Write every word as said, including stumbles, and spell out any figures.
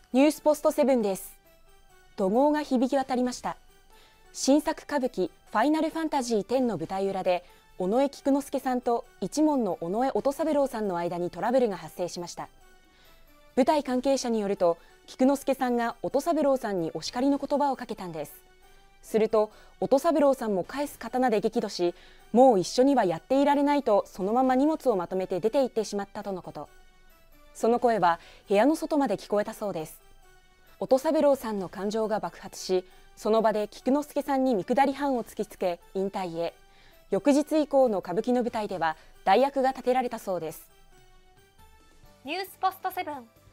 ニュースポストセブンです。怒号が響き渡りました。新作歌舞伎ファイナルファンタジーテンの舞台裏で尾上菊之助さんと一門の尾上音三郎さんの間にトラブルが発生しました。舞台関係者によると、菊之助さんが音三郎さんにお叱りの言葉をかけたんです。すると音三郎さんも返す刀で激怒し、もう一緒にはやっていられないとそのまま荷物をまとめて出て行ってしまったとのこと。その声は部屋の外まで聞こえたそうです。音三郎さんの感情が爆発し、その場で菊之助さんに見下り犯を突きつけ引退へ。翌日以降の歌舞伎の舞台では代役が立てられたそうです。 ニュースポストセブン。